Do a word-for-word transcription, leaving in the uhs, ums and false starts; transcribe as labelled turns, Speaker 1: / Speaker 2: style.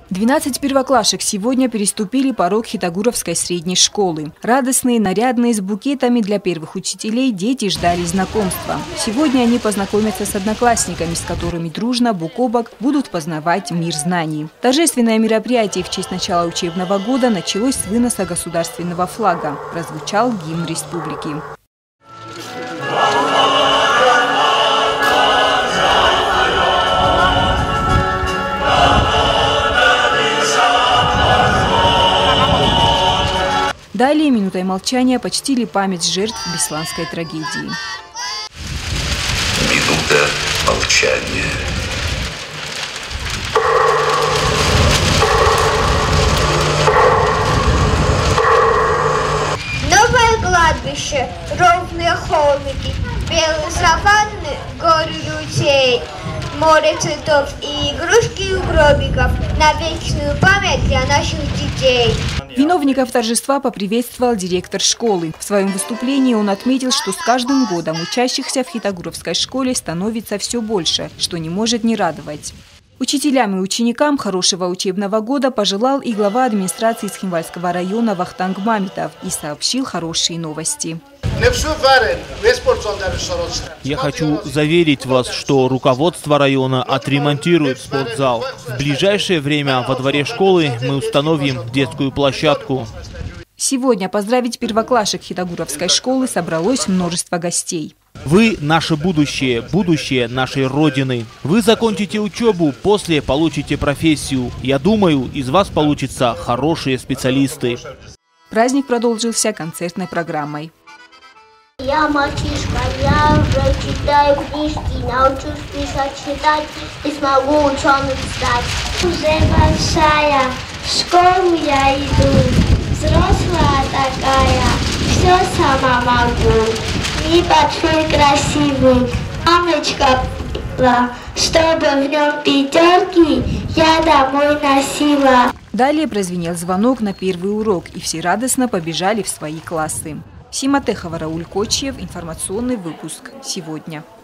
Speaker 1: двенадцать первоклашек сегодня переступили порог Хитагуровской средней школы. Радостные, нарядные, с букетами для первых учителей дети ждали знакомства. Сегодня они познакомятся с одноклассниками, с которыми дружно, бок о бок, будут познавать мир знаний. Торжественное мероприятие в честь начала учебного года началось с выноса государственного флага. Прозвучал гимн республики. Далее минутой молчания почтили память жертв Бесланской трагедии.
Speaker 2: Минута молчания.
Speaker 3: Новое кладбище, ровные холмики, белые саванны, горы людей, море цветов и игрушки у гробиков на вечную память для наших детей.
Speaker 1: Виновников торжества поприветствовал директор школы. В своем выступлении он отметил, что с каждым годом учащихся в Хитагуровской школе становится все больше, что не может не радовать. Учителям и ученикам хорошего учебного года пожелал и глава администрации Схимвальского района Вахтанг Мамитов и сообщил хорошие новости.
Speaker 4: Я хочу заверить вас, что руководство района отремонтирует спортзал. В ближайшее время во дворе школы мы установим детскую площадку.
Speaker 1: Сегодня поздравить первоклашек Хитагуровской школы собралось множество гостей.
Speaker 4: Вы наше будущее, будущее нашей Родины. Вы закончите учебу, после получите профессию. Я думаю, из вас получатся хорошие специалисты.
Speaker 1: Праздник продолжился концертной программой.
Speaker 5: Я мальчишка, я уже читаю книжки, научусь писать, читать и смогу ученым стать. Уже большая, в школу я иду, взрослая такая, все сама могу. И большой красивый, мамочка, чтобы в нем пятерки я домой носила.
Speaker 1: Далее прозвенел звонок на первый урок, и все радостно побежали в свои классы. Сима Техова, Рауль Кочьев, информационный выпуск «Сегодня».